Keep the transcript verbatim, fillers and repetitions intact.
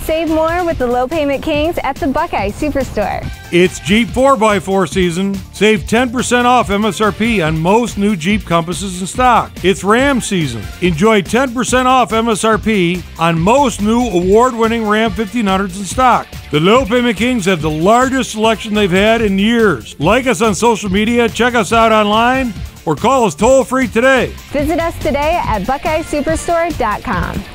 Save more with the Low Payment Kings at the Buckeye Superstore. It's Jeep four by four season. Save ten percent off M S R P on most new Jeep Compasses in stock. It's Ram season. Enjoy ten percent off M S R P on most new award-winning Ram fifteen hundreds in stock. The Low Payment Kings have the largest selection they've had in years. Like us on social media, check us out online, or call us toll-free today. Visit us today at buckeye superstore dot com.